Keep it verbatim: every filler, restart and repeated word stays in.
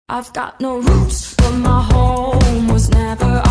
I've got no roots, but my home was never